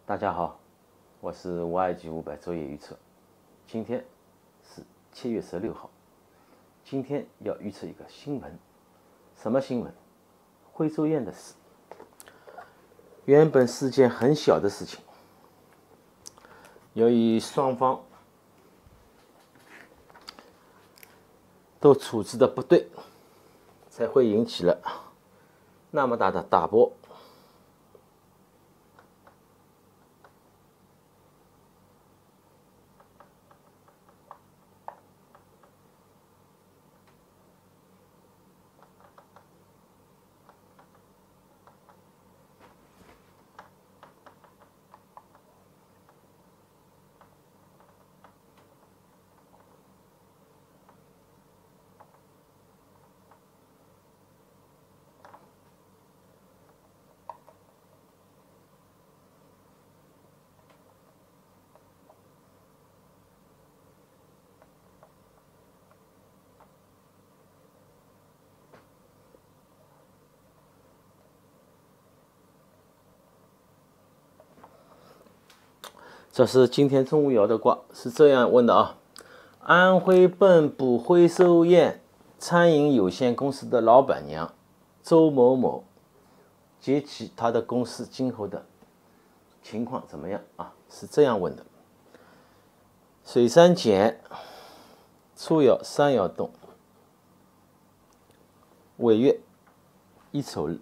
大家好，我是529-500周易预测。今天是7月16号，今天要预测一个新闻。什么新闻？徽州宴的事。原本是件很小的事情，由于双方都处置的不对，才会引起了那么大的大波。这是今天中午爻的卦，是这样问的啊：安徽蚌埠徽州宴餐饮有限公司的老板娘周某某及其他的公司今后的情况怎么样啊？是这样问的。水山简，初爻3爻动，尾月1丑日。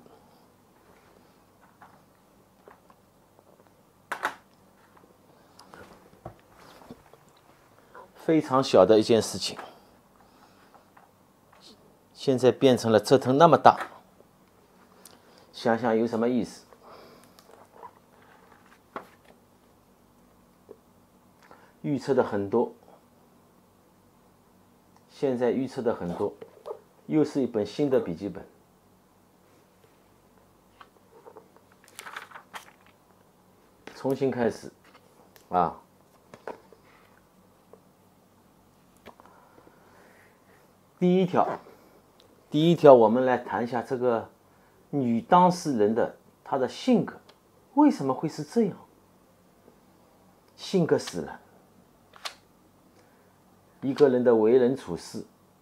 非常小的一件事情，现在变成了折腾那么大，想想有什么意思？预测的很多，现在预测的很多，又是一本新的笔记本，重新开始啊！第一条，我们来谈一下这个女当事人的她的性格，为什么会是这样？性格使然，一个人的为人处事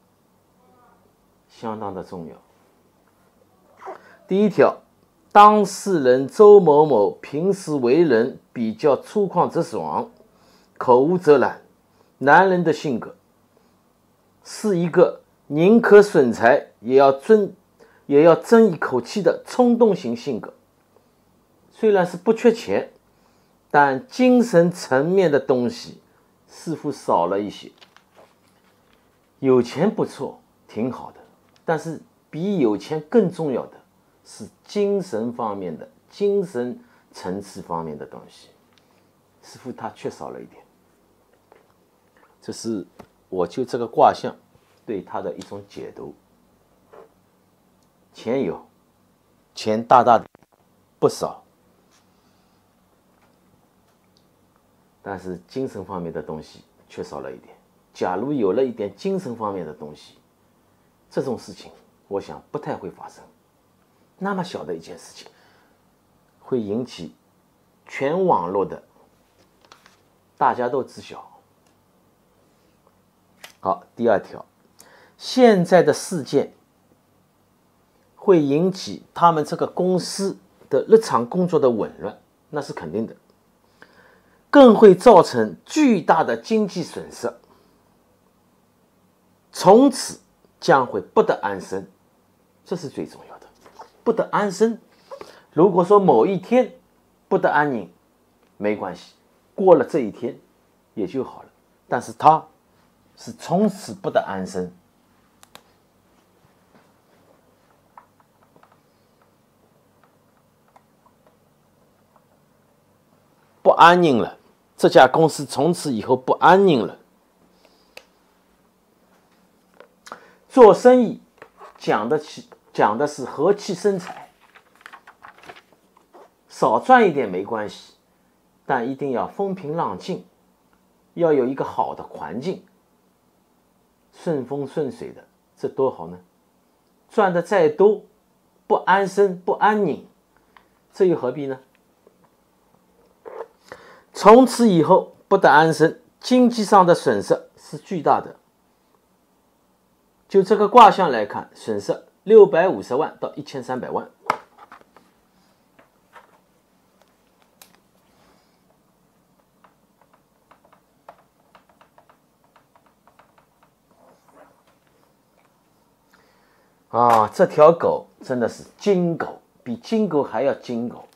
相当的重要。第一条，当事人周某某平时为人比较粗犷直爽，口无遮拦，男人的性格是一个宁可损财也要争一口气的冲动型性格。虽然是不缺钱，但精神层面的东西似乎少了一些。有钱不错，挺好的，但是比有钱更重要的是精神方面的、精神层次方面的东西，似乎他缺少了一点。这是我就这个卦象对他的一种解读。钱有，钱大大的不少，但是精神方面的东西缺少了一点。假如有了一点精神方面的东西，这种事情我想不太会发生。那么小的一件事情，会引起全网络的大家都知晓。好，第二条，现在的事件会引起他们这个公司的日常工作的紊乱，那是肯定的，更会造成巨大的经济损失，从此将会不得安生，这是最重要的。不得安生，如果说某一天不得安宁，没关系，过了这一天也就好了，但是他是从此不得安生。不安宁了，这家公司从此以后不安宁了。做生意讲的是和气生财，少赚一点没关系，但一定要风平浪静，要有一个好的环境，顺风顺水的，这多好呢！赚的再多，不安生不安宁，这又何必呢？ 从此以后不得安生，经济上的损失是巨大的。就这个卦象来看，损失650万到1300万。啊，这条狗真的是金狗，比金狗还要金狗。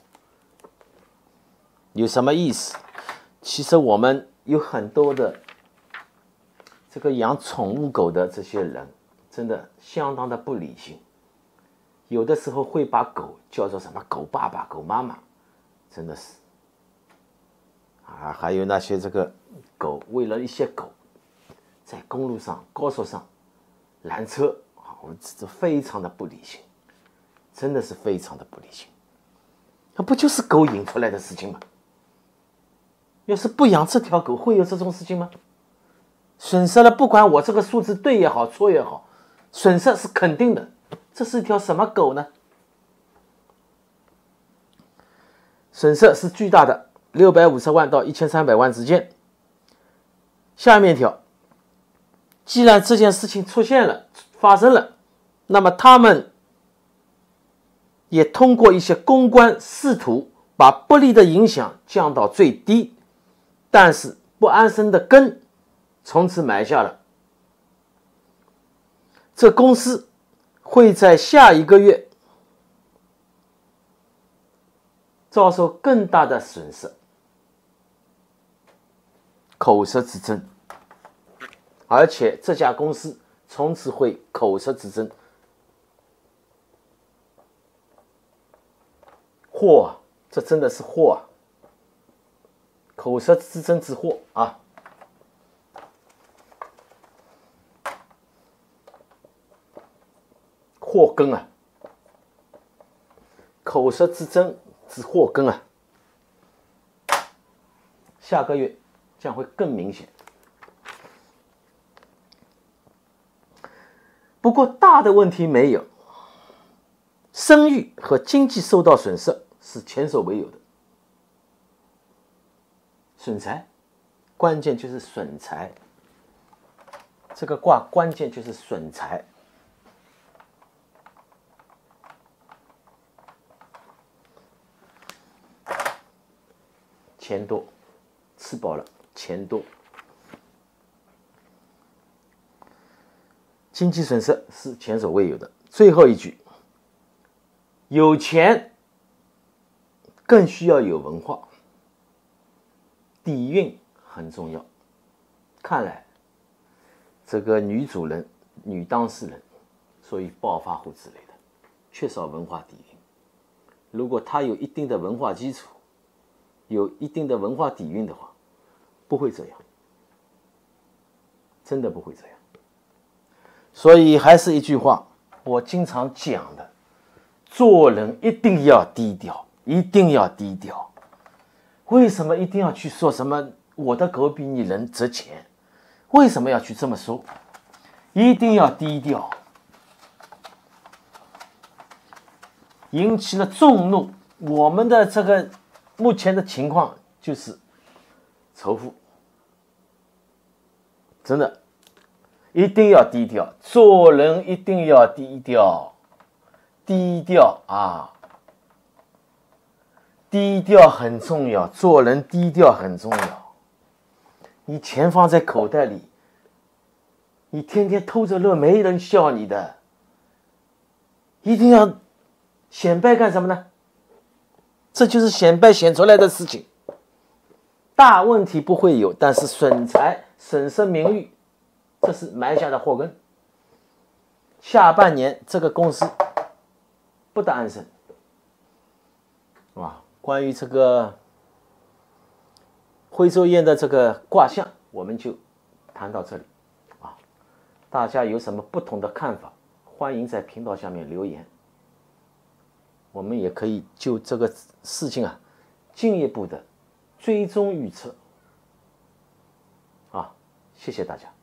有什么意思？其实我们有很多的这个养宠物狗的这些人，真的相当的不理性。有的时候会把狗叫做什么狗爸爸、狗妈妈，真的是。啊，还有那些这个狗，为了一些狗，在公路上、高速上拦车。这非常的不理性，真的是非常的不理性。那不就是狗引出来的事情吗？要是不养这条狗，会有这种事情吗？损失了，不管我这个数字对也好，错也好，损失是肯定的。这是一条什么狗呢？损失是巨大的，650万到1300万之间。下面一条，既然这件事情出现了，发生了，那么他们也通过一些公关试图把不利的影响降到最低，但是不安生的根从此埋下了。这公司会在下一个月遭受更大的损失，口舌之争，而且这家公司从此会口舌之争，祸啊！这真的是祸啊！口舌之争之祸啊！祸根啊！口舌之争之祸根啊！下个月将会更明显。不过大的问题没有，声誉和经济受到损失是前所未有的。损财，关键就是损财。这个卦关键就是损财。钱多，吃饱了，钱多。经济损失是前所未有的。最后一句，有钱更需要有文化，底蕴很重要。看来这个女主人、女当事人所以暴发户之类的，缺少文化底蕴。如果她有一定的文化基础，有一定的文化底蕴的话，不会这样，真的不会这样。所以还是一句话，我经常讲的，做人一定要低调，一定要低调。为什么一定要去说什么我的狗比你人值钱？为什么要去这么说？一定要低调，引起了众怒。我们的这个目前的情况就是仇富，真的一定要低调，做人一定要低调，低调啊，低调很重要，做人低调很重要。你钱放在口袋里，你天天偷着乐，没人笑你的。一定要显摆干什么呢？这就是显摆显出来的事情。大问题不会有，但是损财、损失名誉，这是埋下的祸根。下半年这个公司不得安生，啊，关于这个徽州宴的这个卦象，我们就谈到这里啊。大家有什么不同的看法，欢迎在频道下面留言。我们也可以就这个事情啊，进一步的追踪预测啊，谢谢大家。